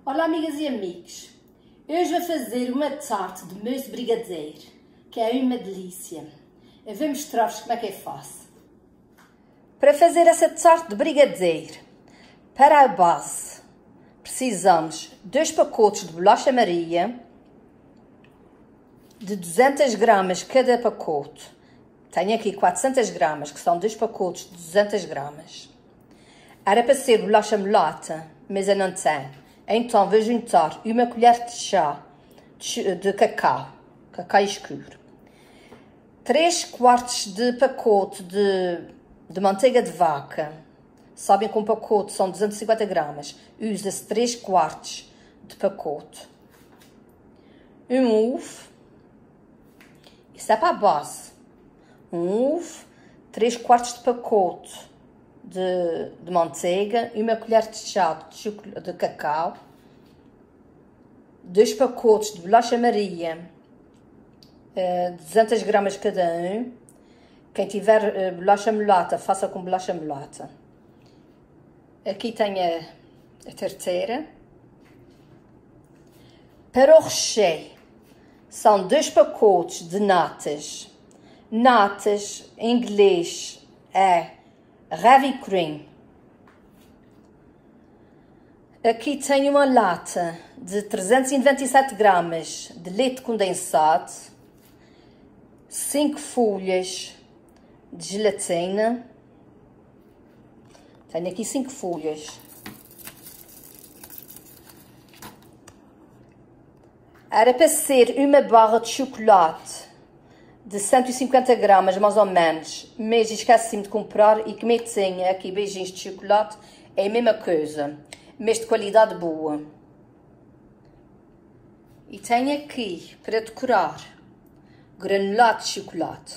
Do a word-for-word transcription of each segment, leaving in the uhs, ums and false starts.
Olá amigas e amigos, hoje vou fazer uma tarte de mousse brigadeiro, que é uma delícia. Eu vou mostrar-vos como é que é fácil. Para fazer essa tarte de brigadeiro, para a base, precisamos de dois pacotes de bolacha Maria, de duzentas gramas cada pacote. Tenho aqui quatrocentas gramas, que são dois pacotes de duzentas gramas. Era para ser bolacha mulata, mas eu não tenho. Então vou juntar uma colher de chá de, de cacau, cacau escuro, três quartos de pacote de, de manteiga de vaca. Sabem que um pacote são duzentas e cinquenta gramas, usa-se três quartos de pacote. Um ovo, isso é para a base. Um ovo, três quartos de pacote de, de manteiga, uma colher de chá de, de cacau, dois pacotes de bolacha Maria, uh, duzentas gramas cada um. Quem tiver uh, bolacha mulata, faça com bolacha mulata. Aqui tenho a, a terceira. Para o recheio, são dois pacotes de natas. Natas, em inglês, é Heavy Cream. Aqui tenho uma lata de trezentas e noventa e sete gramas de leite condensado, cinco folhas de gelatina. Tenho aqui cinco folhas. Era para ser uma barra de chocolate de cento e cinquenta gramas, mais ou menos, mas esqueci-me de comprar e que me tinha aqui beijinhos de chocolate, é a mesma coisa, mas de qualidade boa. E tenho aqui, para decorar, granulado de chocolate.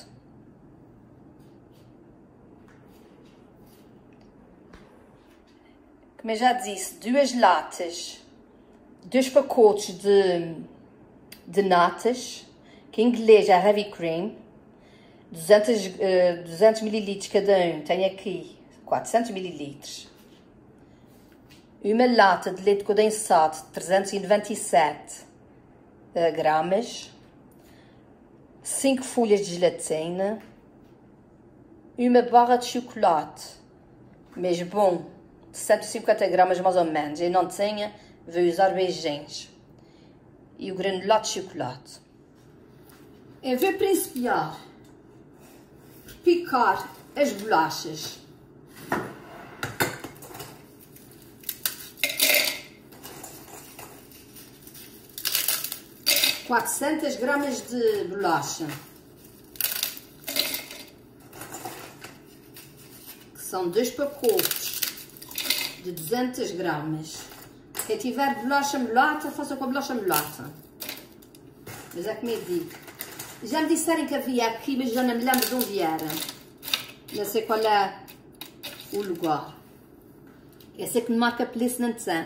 Como eu já disse, duas latas, dois pacotes de, de natas, que em inglês é Heavy Cream, duzentos, uh, duzentos mililitros cada um, tenho aqui quatrocentos mililitros. Uma lata de leite condensado de trezentos e noventa e sete uh, gramas, cinco folhas de gelatina, uma barra de chocolate, mas bom, de cento e cinquenta gramas mais ou menos, eu não tenho, vou usar beijinhos, e o granulado de chocolate. Eu vou principiar por picar as bolachas. quatrocentas gramas de bolacha, que são dois pacotes de duzentas gramas. Quem tiver bolacha mulata, faça com a bolacha mulata. Mas é que me digo. Já me disseram que havia aqui, mas já não me lembro de onde era. Não sei qual é o lugar. Eu sei que no Marketplace não tem.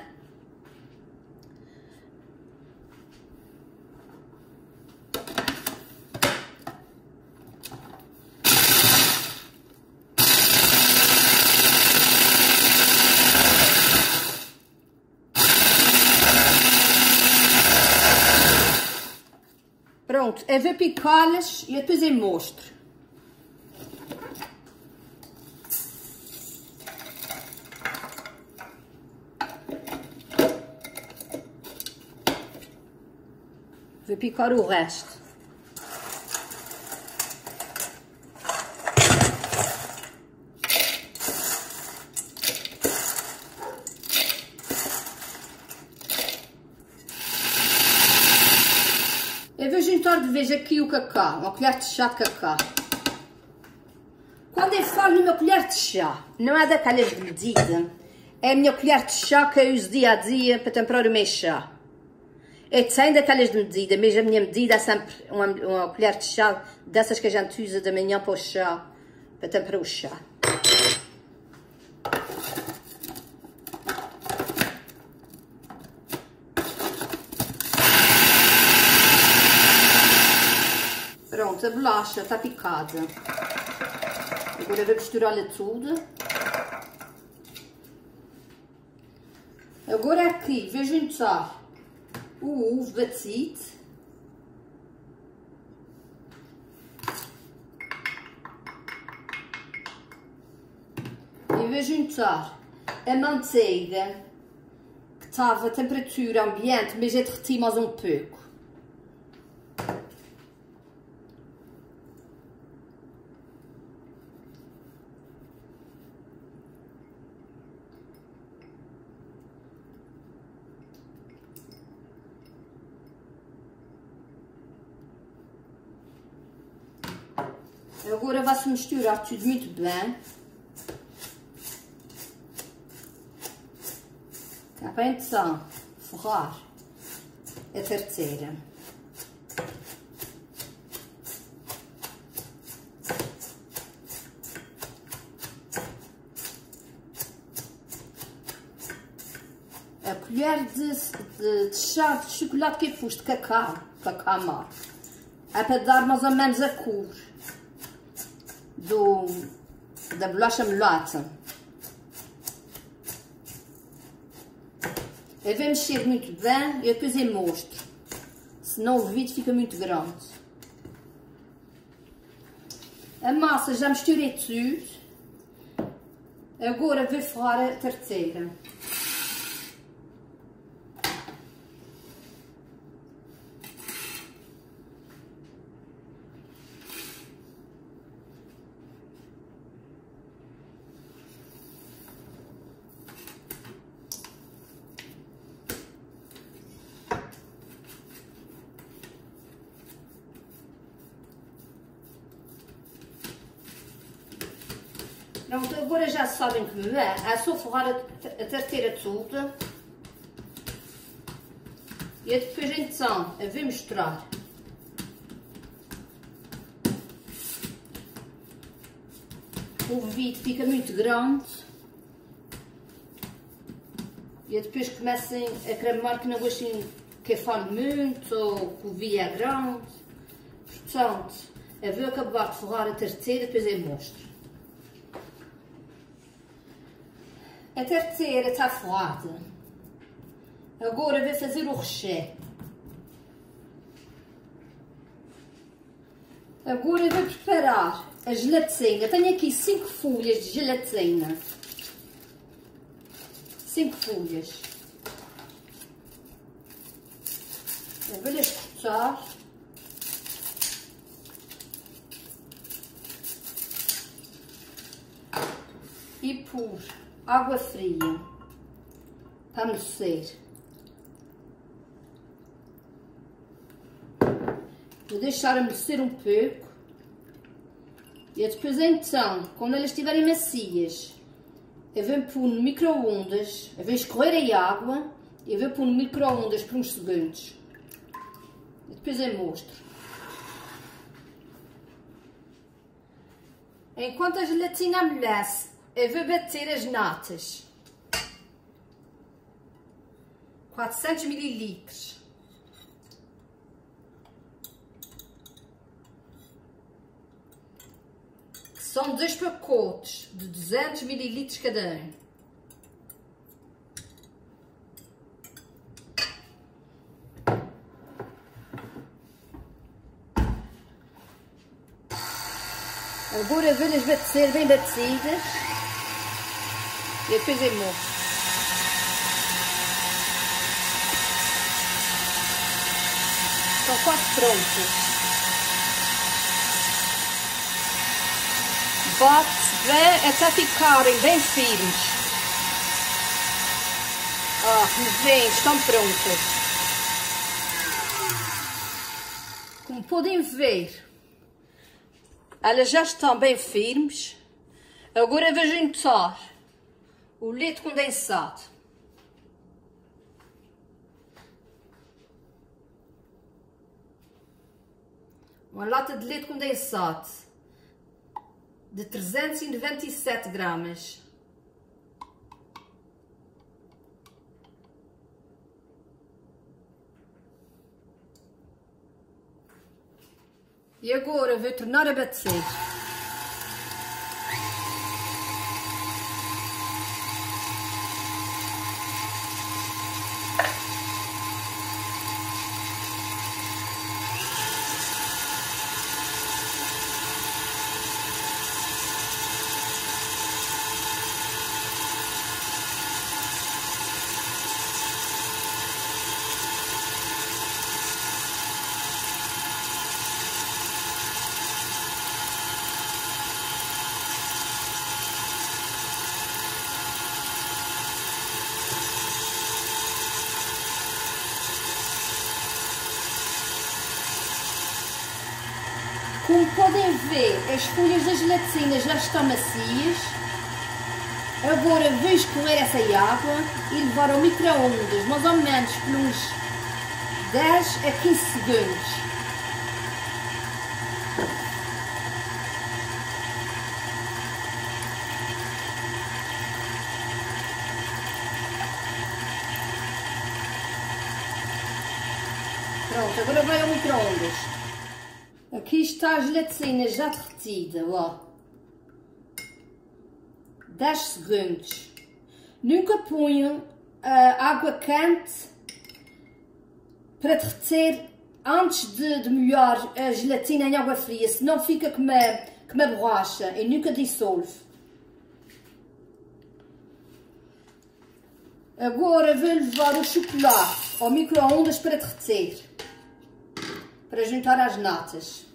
Pronto, eu vou picá-las e depois eu mostro. Vou picar o resto. Eu vou juntar de vez aqui o cacau, uma colher de chá de cacau. Quando eu falo numa colher de chá, não é daquelas de medida, é a minha colher de chá que eu uso dia a dia para temperar o meu chá. Eu tenho daquelas de medida, mas a minha medida é sempre uma, uma colher de chá dessas que a gente usa da manhã para o chá, para temperar o chá. Pronto, a bolacha está picada. Agora vou misturá-la tudo. Agora aqui vou juntar o ovo batido. E vou juntar a manteiga, que estava a temperatura ambiente, mas eu derreti mais um pouco. Agora vai-se misturar tudo muito bem. Para então forrar a tarteira. A colher de, de, de chá de chocolate que eu pus de cacau, cacau amargo, é para dar mais ou menos a cor do, da bolacha mulata. Eu vou mexer muito bem e depois eu mostro, senão o vídeo fica muito grande. A massa já misturei tudo, agora vou forrar a tarteira. Pronto, agora já sabem que é, é só forrar a, a tarteira toda. E depois então, eu vou misturar. O vidro fica muito grande. E depois comecem a cremar que não gostem que eu fale muito ou que o vidro é grande. Portanto, eu vou acabar de forrar a tarteira, depois eu mostro. A tarteira está forrada. Agora vou fazer o recheio. Agora vou preparar a gelatina. Tenho aqui cinco folhas de gelatina. cinco folhas. Eu vou-lhes cortar. E pôr água fria para amolecer. Vou deixar amolecer um pouco. E depois então, quando elas estiverem macias, eu vou pôr no micro-ondas, eu vou escorrer a água e eu vou pôr no micro-ondas por uns segundos. E depois eu mostro. Enquanto a gelatina amolece, eu vou bater as natas. quatrocentos mililitros. Que são dois pacotes de duzentos mililitros cada um. Agora vou-lhes bater bem batidas. E depois eu mostro. Estão quase prontas. Bate bem até ficarem bem firmes. Ah, como veem, estão prontas. Como podem ver, elas já estão bem firmes. Agora vou juntar o leite condensado. Uma lata de leite condensado de trezentos e noventa e sete gramas. E agora vou tornar a bater. Como podem ver, as folhas da gelatina já estão macias. Agora vou escorrer essa água e levar ao micro-ondas, mais ou menos por uns dez a quinze segundos. Pronto, agora vai ao micro-ondas. Aqui está a gelatina já derretida, ó. dez segundos. Nunca ponho uh, água quente para derreter antes de, de molhar a gelatina em água fria, senão fica como uma, como uma borracha e nunca dissolve. Agora vou levar o chocolate ao micro-ondas para derreter, para juntar as natas.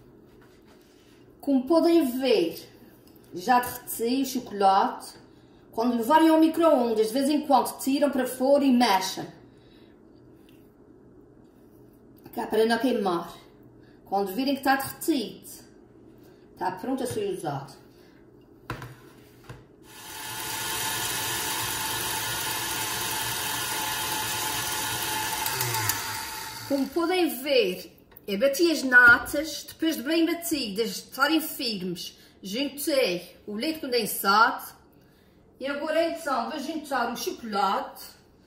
Como podem ver, já derreti o chocolate. Quando levarem ao micro-ondas, de vez em quando tiram para fora e mexem, que é para não queimar. Quando virem que está derretido, está pronto a ser usado. Como podem ver, eu bati as natas, depois de bem batidas, de estarem firmes, juntei o leite condensado e agora então vou juntar o chocolate.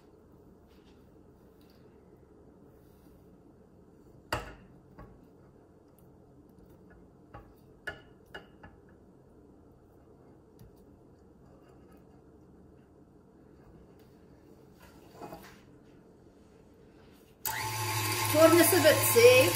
Torna-se a bater.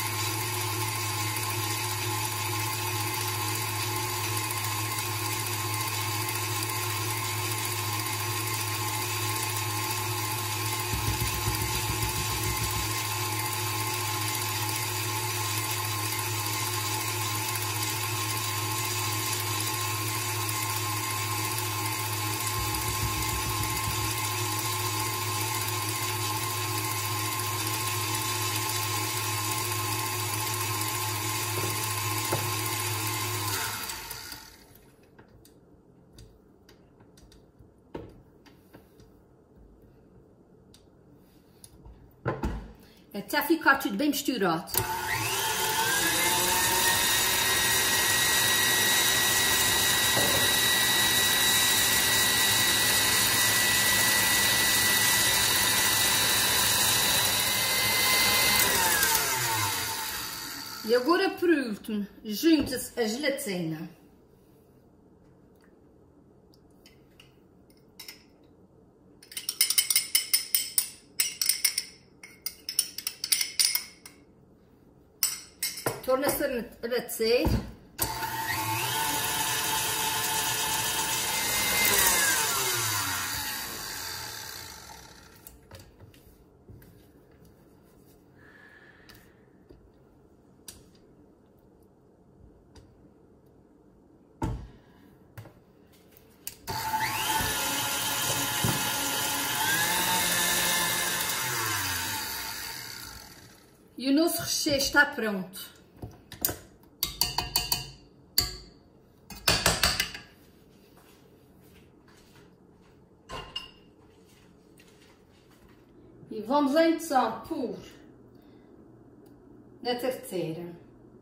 Até ficar tudo bem misturado. E agora, por último, junta-se a gelatina. Torna-se a bater. E o nosso recheio está pronto. E vamos então pôr na tarteira.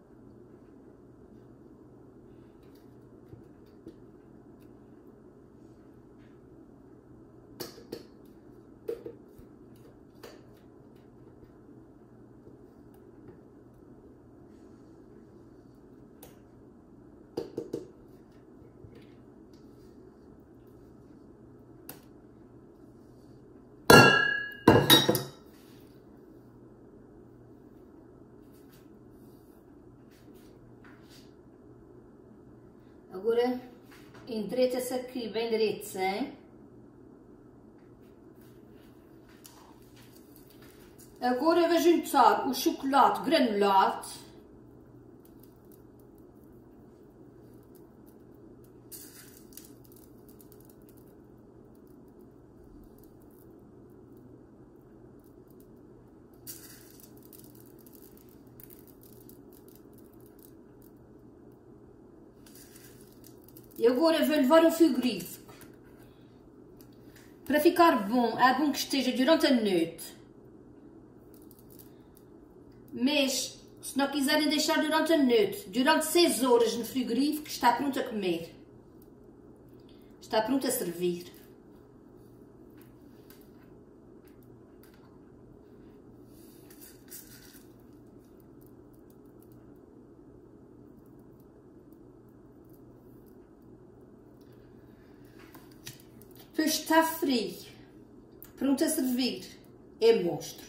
Agora endireita-se aqui bem direito, hein? Agora vou juntar o chocolate granulado. E agora vou levar ao frigorífico. Para ficar bom, é bom que esteja durante a noite. Mas, se não quiserem deixar durante a noite, durante seis horas no frigorífico, está pronto a comer. Está pronto a servir. Depois está frio, pronto a servir, é monstro.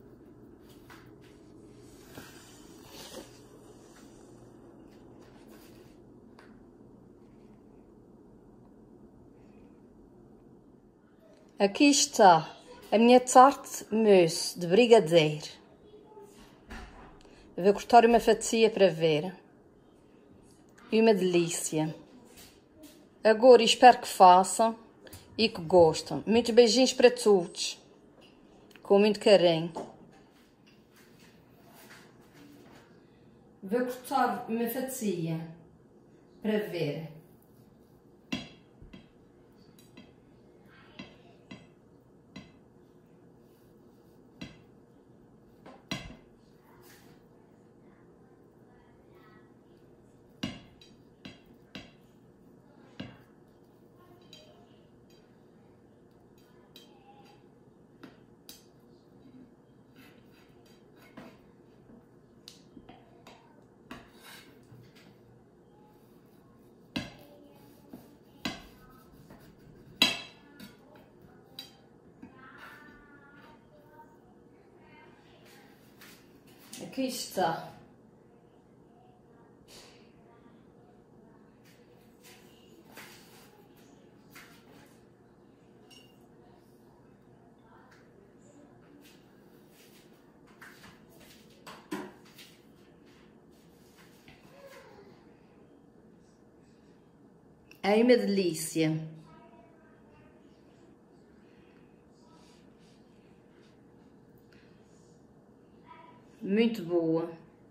Aqui está a minha tarte mousse de brigadeiro. Vou cortar uma fatia para ver. E uma delícia. Agora espero que façam e que gostem. Muitos beijinhos para todos. Com muito carinho. Vou cortar uma fatia para ver. Aqui está. É uma delícia. Muito boa.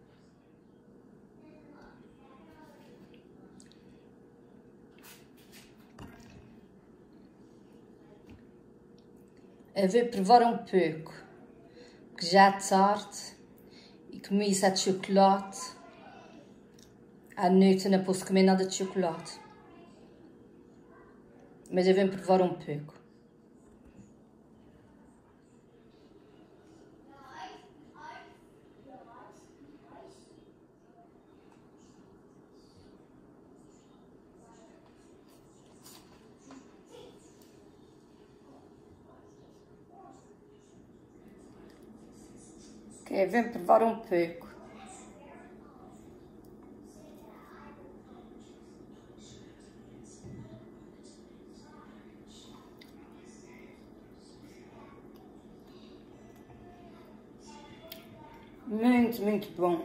Eu vou provar um pouco, que já é tarde e comi isso de chocolate. À noite não posso comer nada de chocolate. Mas eu vou provar um pouco. Ok, vou provar um pouco. Muito, muito bom.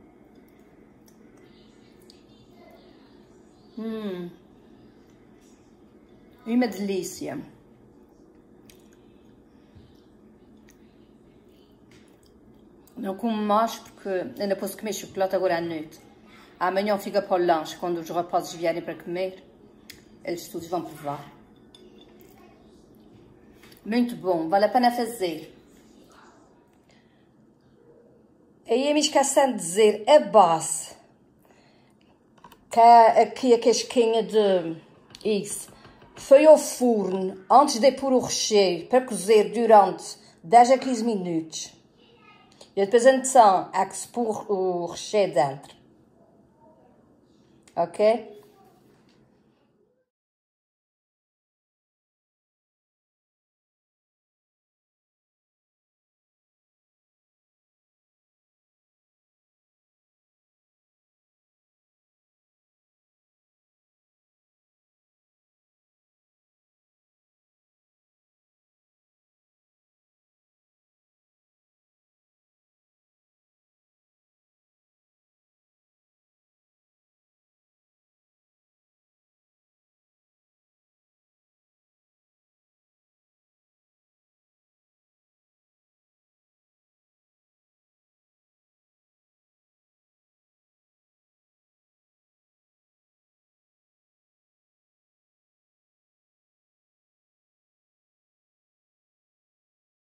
Hum. Uma delícia. Não como mais porque ainda posso comer chocolate agora à noite. Amanhã fica para o lanche, quando os rapazes vierem para comer. Eles todos vão provar. Muito bom, vale a pena fazer. Aí eu me esquecendo de dizer a base, que é aqui a casquinha de isso, foi ao forno antes de pôr o recheio para cozer durante dez a quinze minutos. E depois então é que se pôr o recheio dentro. Ok?